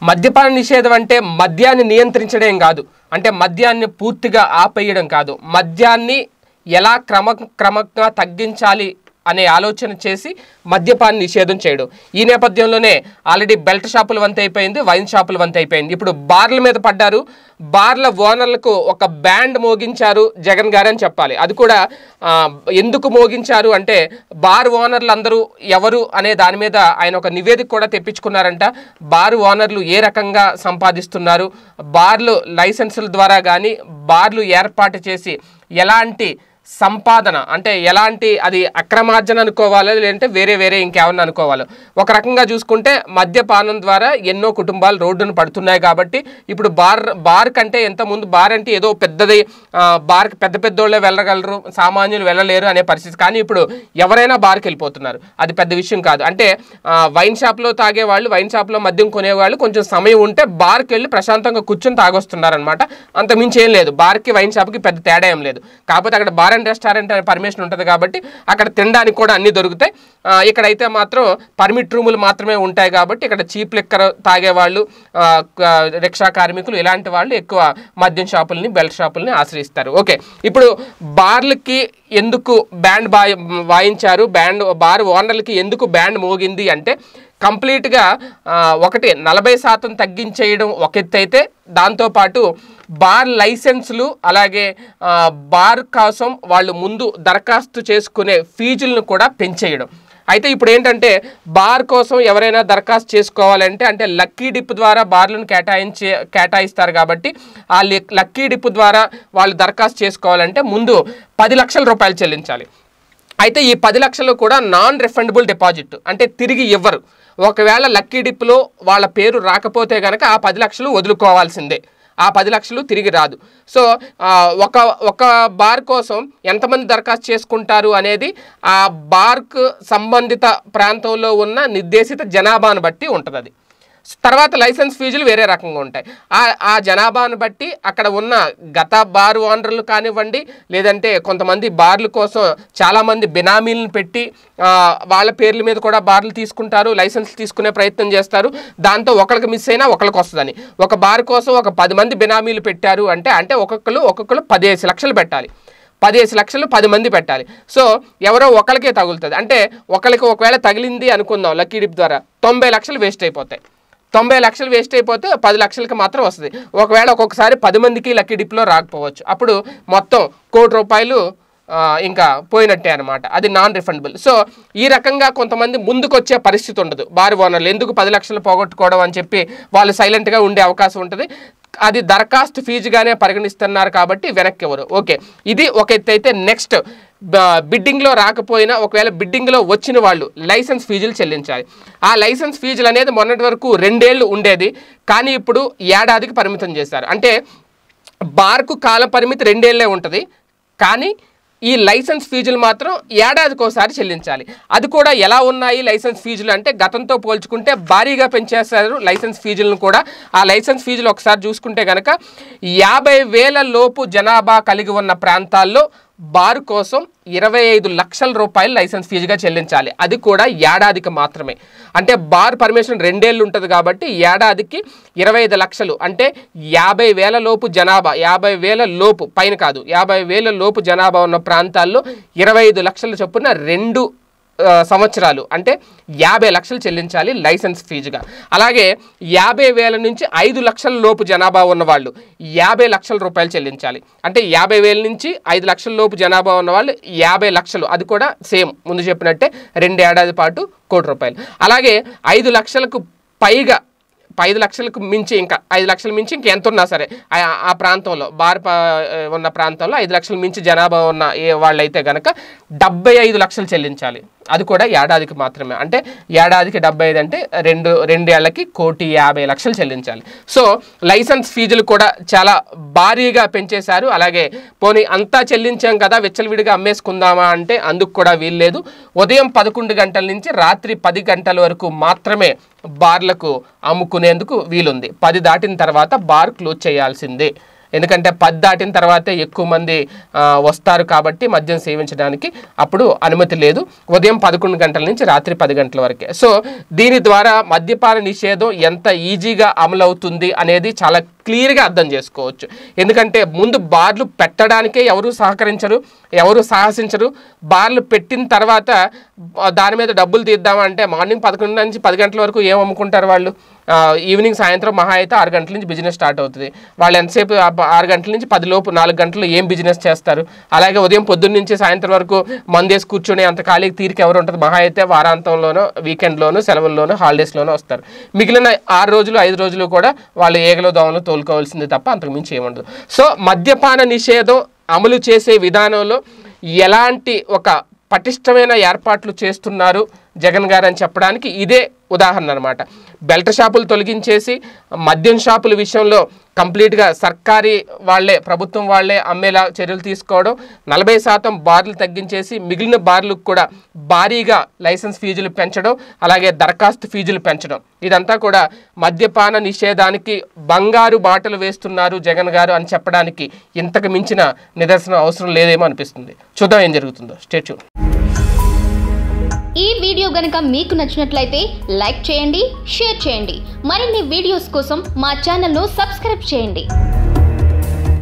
మద్యపాన నిషేధం అంటే మద్యాన్ని నియంత్రించడం కాదు, అంటే మద్యాన్ని పూర్తిగా ఆపేయడం కాదు, మద్యాన్ని ఎలా క్రమంగా తగ్గించాలి అనే ఆలోచన చేసి మద్యపాన నిషేధం చేయడం. ఈ నేపథ్యంలోనే ఆల్రెడీ బెల్ట్ షాపుల వంత అయిపోయింది, వైన్ షాపుల వంత అయిపోయింది. ఇప్పుడు బార్ల మీద పడ్డారు. బార్ల ఓనర్లకు ఒక బ్యాండ్ మోగించారు జగన్ గారు అని చెప్పాలి. అది కూడా ఎందుకు మోగించారు అంటే బార్ ఓనర్లు అందరూ ఎవరు అనే దాని మీద ఆయన ఒక నివేదిక కూడా తెప్పించుకున్నారంట. బార్ ఓనర్లు ఏ రకంగా సంపాదిస్తున్నారు, బార్లు లైసెన్సుల ద్వారా కానీ బార్లు ఏర్పాటు చేసి ఎలాంటి సంపాదన అంటే ఎలాంటి అది అక్రమార్జన అనుకోవాలా లేదంటే వేరే ఇంకేమన్నా అనుకోవాలి. ఒక రకంగా చూసుకుంటే మద్యపానం ద్వారా ఎన్నో కుటుంబాలు రోడ్డును పడుతున్నాయి. కాబట్టి ఇప్పుడు బార్ కంటే ఎంత ముందు బార్ అంటే ఏదో పెద్దది, బార్కి పెద్ద వాళ్ళే వెళ్ళగలరు, సామాన్యులు వెళ్ళలేరు అనే పరిస్థితి. కానీ ఇప్పుడు ఎవరైనా బార్కి వెళ్ళిపోతున్నారు, అది పెద్ద విషయం కాదు. అంటే వైన్ షాప్లో తాగేవాళ్ళు, వైన్ షాప్లో మద్యం కొనేవాళ్ళు కొంచెం సమయం ఉంటే బార్కి వెళ్ళి ప్రశాంతంగా కూర్చొని తాగొస్తున్నారు అనమాట. అంత మించి ఏం లేదు, బార్కి వైన్ షాప్కి పెద్ద తేడా ఏం లేదు. కాకపోతే అక్కడ బార్ అండ్ రెస్టారెంట్ అనే పర్మిషన్ ఉంటుంది కాబట్టి అక్కడ తినడానికి కూడా అన్ని దొరుకుతాయి. ఇక్కడైతే మాత్రం పర్మిట్ రూములు మాత్రమే ఉంటాయి కాబట్టి ఇక్కడ చీప్ లిక్కర్ తాగేవాళ్ళు, రిక్షా కార్మికులు ఇలాంటి వాళ్ళు ఎక్కువ మద్యం షాపుల్ని బెల్ట్ షాపుల్ని ఆశ్రయిస్తారు. ఓకే, ఇప్పుడు బార్లకి ఎందుకు బ్యాండ్ వాయించారు, బార్ ఓనర్లకి ఎందుకు బ్యాండ్ మోగింది అంటే కంప్లీట్గా ఒకటి 40% తగ్గించేయడం ఒక ఎత్తు అయితే, దాంతోపాటు బార్ లైసెన్సులు అలాగే బార్ కోసం వాళ్ళు ముందు దరఖాస్తు చేసుకునే ఫీజులను కూడా పెంచేయడం. అయితే ఇప్పుడు ఏంటంటే బార్ కోసం ఎవరైనా దరఖాస్తు చేసుకోవాలంటే అంటే లక్కీ డిప్ ద్వారా బార్లను కేటాయిస్తారు కాబట్టి ఆ లక్కీ డిప్ ద్వారా వాళ్ళు దరఖాస్తు చేసుకోవాలంటే ముందు 10 లక్షల రూపాయలు చెల్లించాలి. అయితే ఈ 10 లక్షలు కూడా నాన్ రిఫండబుల్ డిపాజిట్, అంటే తిరిగి ఇవ్వరు. ఒకవేళ లక్కీ డిప్లో వాళ్ళ పేరు రాకపోతే కనుక ఆ 10 లక్షలు వదులుకోవాల్సిందే, ఆ 10 లక్షలు తిరిగి రాదు. సో ఒక బార్ కోసం ఎంతమంది దరఖాస్తు చేసుకుంటారు అనేది ఆ బార్కు సంబంధిత ప్రాంతంలో ఉన్న నిర్దేశిత జనాభాను బట్టి ఉంటుంది. అది తర్వాత లైసెన్స్ ఫీజులు వేరే రకంగా ఉంటాయి. ఆ జనాభాను బట్టి అక్కడ ఉన్న గత బార్ ఓనర్లు కానివ్వండి, లేదంటే కొంతమంది బార్ల కోసం చాలామంది బినామీలను పెట్టి వాళ్ళ పేర్ల మీద కూడా బార్లు తీసుకుంటారు, లైసెన్స్ తీసుకునే ప్రయత్నం చేస్తారు. దాంతో ఒకరికి మిస్ అయినా ఒకరికి వస్తుందని ఒక బార్ కోసం ఒక 10 మంది బినామీలు పెట్టారు అంటే ఒక్కొక్కరు 15 లక్షలు పెట్టాలి. 15 లక్షలు 10 మంది పెట్టాలి. సో ఎవరో ఒకరికే తగులుతుంది. అంటే ఒకరికి ఒకవేళ తగిలింది అనుకుందాం లక్కీ డిప్ ద్వారా, 90 లక్షలు వేస్ట్ అయిపోతాయి. 90 లక్షలు వేస్ట్ అయిపోతే 10 లక్షలకి మాత్రం వస్తుంది. ఒకవేళ ఒక్కొక్కసారి 10 మందికి లక్కీ డిప్లో రాకపోవచ్చు, అప్పుడు మొత్తం ₹1,00,00,000 ఇంకా పోయినట్టే అనమాట. అది నాన్ రిఫండబుల్. సో ఈ రకంగా కొంతమంది ముందుకు వచ్చే పరిస్థితి ఉండదు. బార్ ఓనర్లు ఎందుకు 10 లక్షలు పోగొట్టుకోవడం అని చెప్పి వాళ్ళు సైలెంట్గా ఉండే అవకాశం ఉంటుంది. అది దరఖాస్తు ఫీజుగానే పరిగణిస్తున్నారు కాబట్టి వెనక్కి ఎవరు. ఓకే, ఇది ఒక ఎత్తు అయితే నెక్స్ట్ బిడ్డింగ్లో రాకపోయినా ఒకవేళ బిడ్డింగ్లో వచ్చిన వాళ్ళు లైసెన్స్ ఫీజులు చెల్లించాలి. ఆ లైసెన్స్ ఫీజులు అనేది మొన్నటి వరకు 2 ఏళ్ళు ఉండేది, కానీ ఇప్పుడు ఏడాదికి పరిమితం చేశారు. అంటే బార్కు కాల పరిమితి 2 ఏళ్లే ఉంటుంది, కానీ ఈ లైసెన్స్ ఫీజులు మాత్రం ఏడాదికి ఒకసారి చెల్లించాలి. అది కూడా ఎలా ఉన్నాయి లైసెన్స్ ఫీజులు అంటే గతంతో పోల్చుకుంటే భారీగా పెంచేస్తారు లైసెన్స్ ఫీజులను కూడా. ఆ లైసెన్స్ ఫీజులు ఒకసారి చూసుకుంటే కనుక 50,000 లోపు జనాభా కలిగి ఉన్న ప్రాంతాల్లో బార్ కోసం 25 లక్షల రూపాయలు లైసెన్స్ ఫీజుగా చెల్లించాలి. అది కూడా ఏడాదికి మాత్రమే. అంటే బార్ పర్మిషన్ 2 ఏళ్ళు ఉంటుంది కాబట్టి ఏడాదికి 25 లక్షలు అంటే 50,000 లోపు జనాభా, 50,000 లోపు పైన కాదు, 50,000 లోపు జనాభా ఉన్న ప్రాంతాల్లో 25 లక్షల చొప్పున 2 సంవత్సరాలు అంటే 50 లక్షలు చెల్లించాలి లైసెన్స్ ఫీజుగా. అలాగే 50,000 నుంచి 5 లక్షల లోపు జనాభా ఉన్నవాళ్ళు 50 లక్షల రూపాయలు చెల్లించాలి. అంటే 50,000 నుంచి 5 లక్షల లోపు జనాభా ఉన్నవాళ్ళు 50 లక్షలు, అది కూడా సేమ్ ముందు చెప్పినట్టే 2 ఏడాది పాటు ₹1,00,00,000. అలాగే 5 లక్షలకు పైగా 5 లక్షలకు మించి ఇంకా 5 లక్షల మించి ఇంక ఎంత ఉన్నా సరే ఆ ప్రాంతంలో బార్ ఉన్న ప్రాంతంలో 5 లక్షల మించి జనాభా ఉన్న వాళ్ళైతే కనుక 75 లక్షలు చెల్లించాలి. అది కూడా ఏడాదికి మాత్రమే. అంటే ఏడాదికి 75 అంటే 2 ఏళ్లకి 1,50,00,000 చెల్లించాలి. సో లైసెన్స్ ఫీజులు కూడా చాలా భారీగా పెంచేశారు. అలాగే పోనీ అంతా చెల్లించాం కదా విచ్చలవిడిగా అమ్మేసుకుందామా అంటే అందుకు కూడా వీల్లేదు. ఉదయం 11 గంటల నుంచి రాత్రి 10 గంటల వరకు మాత్రమే బార్లకు అమ్ముకునేందుకు వీలుంది. 10 దాటిన తర్వాత బార్ క్లోజ్ చేయాల్సిందే. ఎందుకంటే 10 దాటిన తర్వాతే ఎక్కువ మంది వస్తారు కాబట్టి మద్యం సేవించడానికి అప్పుడు అనుమతి లేదు. ఉదయం 11 గంటల నుంచి రాత్రి 10 గంటల వరకే. సో దీని ద్వారా మద్యపాన నిషేధం ఎంత ఈజీగా అమలవుతుంది అనేది చాలా క్లియర్గా అర్థం చేసుకోవచ్చు. ఎందుకంటే ముందు బార్లు పెట్టడానికే ఎవరు సహకరించరు, ఎవరు సాహసించరు. బార్లు పెట్టిన తర్వాత దాని మీద డబ్బులు తీద్దామంటే మార్నింగ్ 11 నుంచి 10 గంటల వరకు ఏం అమ్ముకుంటారు వాళ్ళు? ఈవినింగ్ సాయంత్రం మహా అయితే 6 గంటల నుంచి బిజినెస్ స్టార్ట్ అవుతుంది. వాళ్ళు ఎంతసేపు 6 గంటల నుంచి 10 లోపు 4 గంటలు ఏం బిజినెస్ చేస్తారు? అలాగే ఉదయం పొద్దున్న నుంచి సాయంత్రం వరకు మందేసి కూర్చొని అంత ఖాళీకి తీరిక ఎవరు ఉంటుంది? మహా అయితే వారాంతంలోనో, వీకెండ్లోనో, సెలవుల్లోనో, హాలిడేస్లోనో వస్తారు. మిగిలిన 6 రోజులు 5 రోజులు కూడా వాళ్ళు ఏగలో దోమలు తోలుకోవాల్సింది తప్ప అంతకుమించి ఏముండదు. సో మద్యపాన నిషేధం అమలు చేసే విధానంలో ఎలాంటి ఒక పటిష్టమైన ఏర్పాట్లు చేస్తున్నారు జగన్ గారు అని చెప్పడానికి ఇదే ఉదాహరణ అనమాట. బెల్ట్ షాపులు తొలగించేసి మద్యం షాపుల విషయంలో కంప్లీట్గా సర్కారీ వాళ్ళే, ప్రభుత్వం వాళ్ళే అమ్మేలా చర్యలు తీసుకోవడం, 40% బార్లు తగ్గించేసి మిగిలిన బార్లకు కూడా భారీగా లైసెన్స్ ఫీజులు పెంచడం, అలాగే దరఖాస్తు ఫీజులు పెంచడం, ఇదంతా కూడా మద్యపాన నిషేధానికి బంగారు బాటలు వేస్తున్నారు జగన్ గారు అని చెప్పడానికి ఇంతకు మించిన నిదర్శనం అవసరం లేదేమో అనిపిస్తుంది. చూద్దాం ఏం జరుగుతుందో. Stay tune. ఈ వీడియో గనుక మీకు నచ్చినట్లయితే లైక్ చేయండి, షేర్ చేయండి. మరిన్ని వీడియోస్ కోసం మా ఛానల్ను సబ్స్క్రైబ్ చేయండి.